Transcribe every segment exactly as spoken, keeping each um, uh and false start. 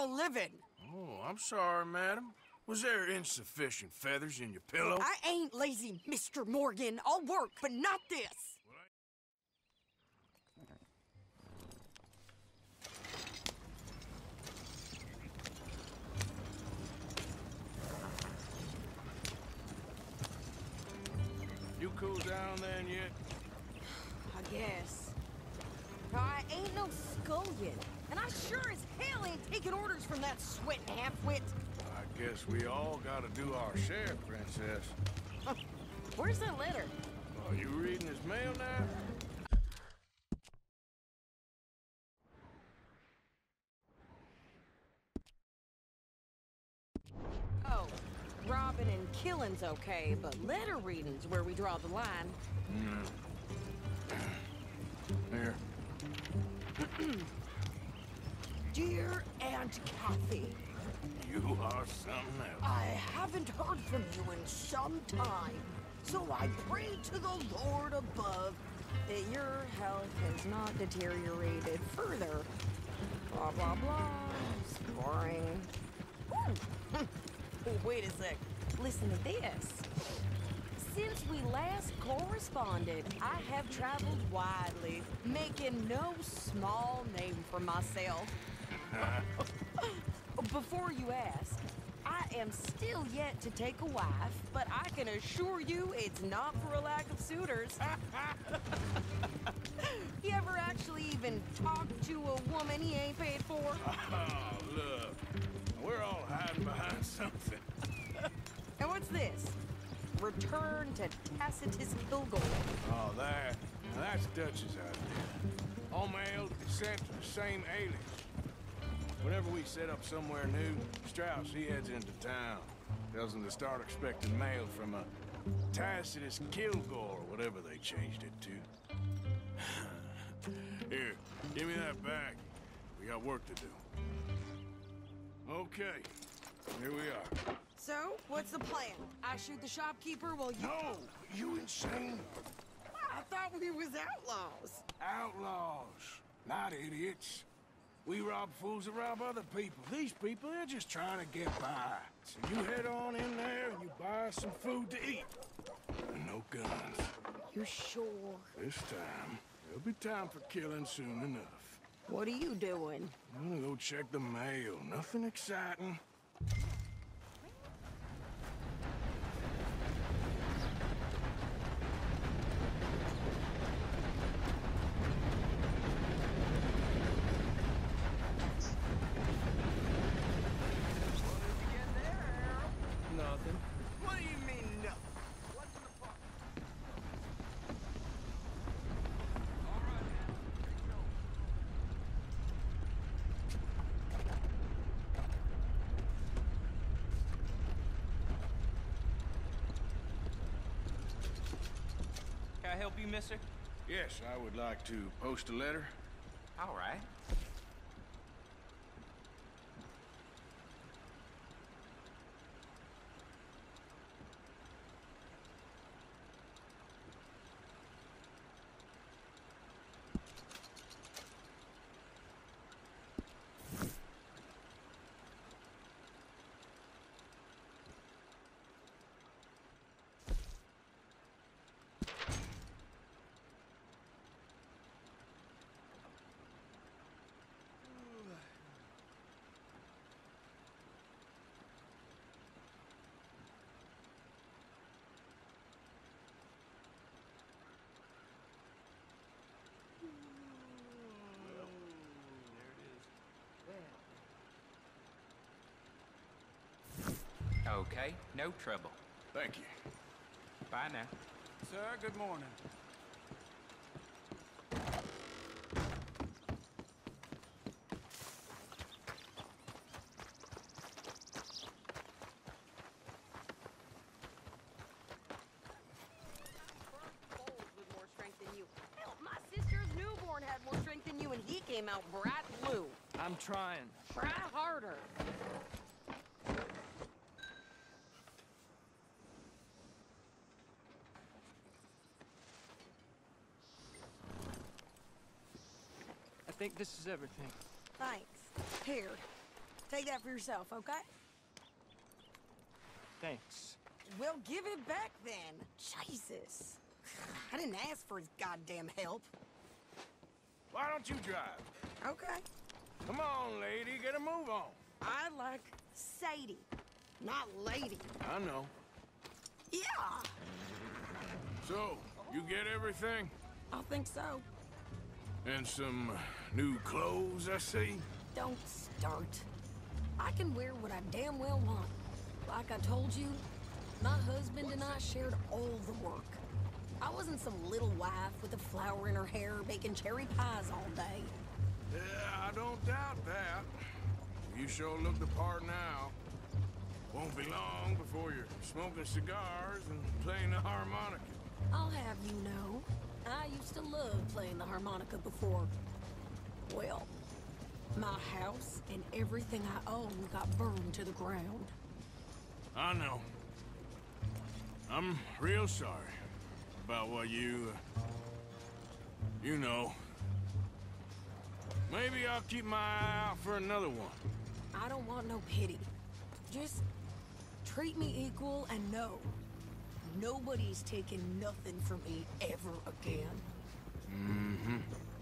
a living. Oh, I'm sorry, madam. Was there insufficient feathers in your pillow? I ain't lazy, Mister Morgan. I'll work, but not this. You cool down then yet? I guess. I ain't no scullion, and I sure as hell ain't taking orders from that sweating half-wit. I guess we all gotta do our share, Princess. Where's that letter? Are you reading his mail now? Oh, robbing and killing's okay, but letter reading's where we draw the line. Mm. Here. Dear Aunt Kathy, You are something else. I haven't heard from you in some time, so I pray to the Lord above that your health has not deteriorated further. Blah, blah, blah. It's boring. Ooh. Wait a sec. Listen to this. Since we last corresponded, I have traveled widely, making no small name for myself. Before you ask, I am still yet to take a wife, but I can assure you it's not for a lack of suitors. You ever actually even talked to a woman he ain't paid for? Oh, look. We're all hiding behind something. And what's this? Return to Tacitus Kilgore. Oh, that. Now that's Dutch's idea. All mail sent to the same alias. Whenever we set up somewhere new, Strauss, he heads into town. Tells them to start expecting mail from a Tacitus Kilgore, or whatever they changed it to. Here, give me that back. We got work to do. Okay, here we are. So, what's the plan? I shoot the shopkeeper while you... No! You insane? I thought we was outlaws. Outlaws, not idiots. We rob fools that rob other people. These people, they're just trying to get by. So you head on in there and you buy some food to eat. And no guns. You sure? This time, there'll be time for killing soon enough. What are you doing? I'm gonna go check the mail. Nothing exciting. Nothing. What do you mean, no? What's in the box? All right, man. Here you go. Can I help you, mister? Yes, I would like to post a letter. All right. Okay, no trouble. Thank you. Bye now. Sir, good morning. With more strength than you. Hell, my sister's newborn had more strength than you, and he came out bright blue. I'm trying. Try harder. I think this is everything. Thanks. Here. Take that for yourself, okay? Thanks. Well, give it back then. Jesus. I didn't ask for his goddamn help. Why don't you drive? Okay. Come on, lady, get a move on. I like Sadie, not lady. I know. Yeah, So, you get everything? I think so. And some new clothes, I see? Don't start. I can wear what I damn well want. Like I told you, my husband and I shared all the work. I wasn't some little wife with a flower in her hair baking cherry pies all day. Yeah, I don't doubt that. You sure look the part now. Won't be long before you're smoking cigars and playing the harmonica. I'll have you know, I used to love playing the harmonica before. Well, my house and everything I own got burned to the ground. I know. I'm real sorry about what you... Uh, you know. Maybe I'll keep my eye out for another one. I don't want no pity. Just treat me equal and know nobody's taking nothing from me ever again. Mm-hmm.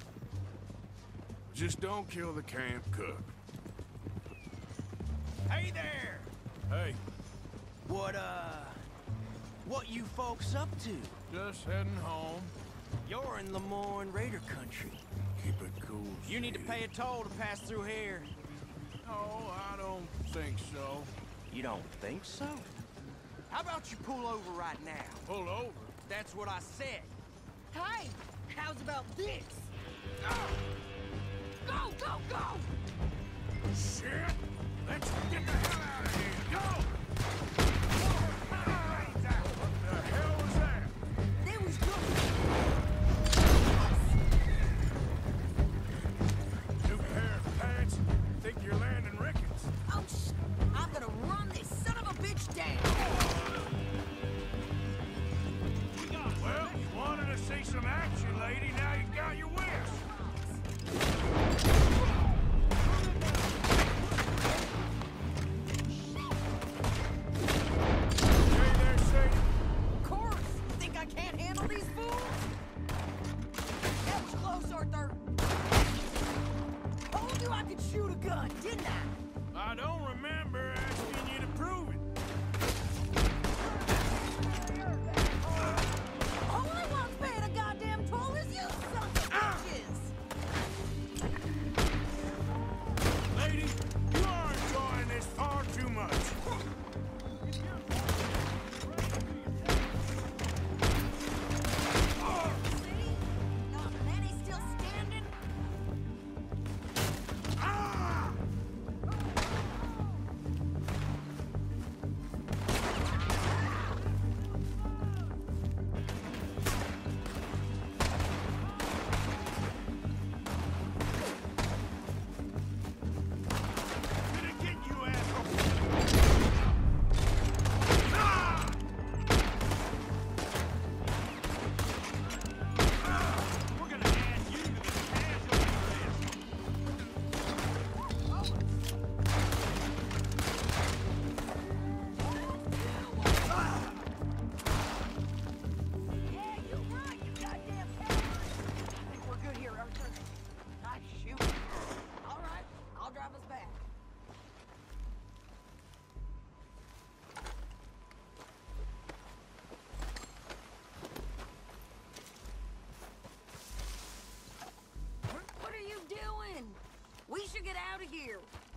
Just don't kill the camp cook. Hey there! Hey, What, uh... what you folks up to? just heading home. You're in Lemoyne Raider country. Keep it cool. You need to Sadie. pay a toll to pass through here. No, I don't think so. You don't think so? How about you pull over right now? Pull over. That's what I said. Hey, how's about this? Go! Go, go, go! Shit! Let's get the hell out of here! Go! What the hell was that? There was good. New pair of pants? Think you're landing Ricketts? Oh, sh! I'm gonna run this son of a bitch down. Well, you wanted to see some action, lady. Now you got your wish. Hey there, Sadie. Of course. You think I can't handle these fools? That was close, Arthur. Told you I could shoot a gun, didn't I? I don't remember asking you to prove it. Only one's paying a goddamn toll is you sons of bitches! Lady, you are enjoying this far too much. See? Not many still standing? Ah! Gonna get you, asshole. Ah! We're gonna add you to the casualty list. Yeah, you're right, you goddamn coward. I think we're good here, Arthur. I shoot. All right, I'll drive us back. What are you doing? We should get out of here.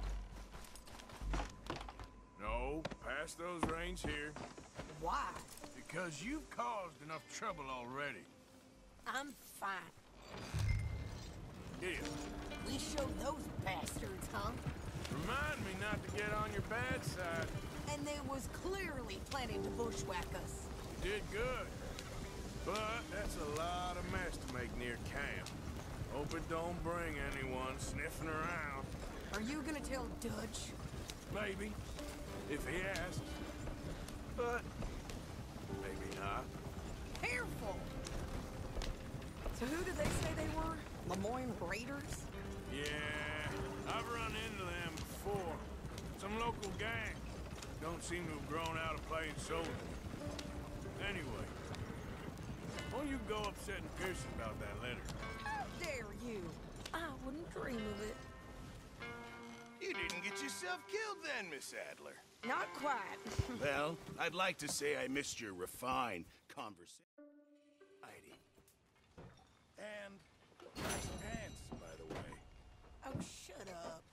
No, pass those reins here. Why? Because you've caused enough trouble already. I'm fine. Here, We showed those bastards, huh? remind me not to get on your bad side. And they was clearly planning to bushwhack us. You did good. But that's a lot of mess to make near camp. Hope it don't bring anyone sniffing around. Are you gonna tell Dutch? Maybe, if he asks. But maybe not. Careful! So who did they say they were? Lemoyne Raiders? Yeah, I've run into them before. local gang. Don't seem to have grown out of playing soldier. Anyway, why don't you go upsetting Pearson about that letter? How dare you? I wouldn't dream of it. You didn't get yourself killed then, Miss Adler. Not quite. Well, I'd like to say I missed your refined conversation. Heidi. And nice pants, by the way. Oh, shut up.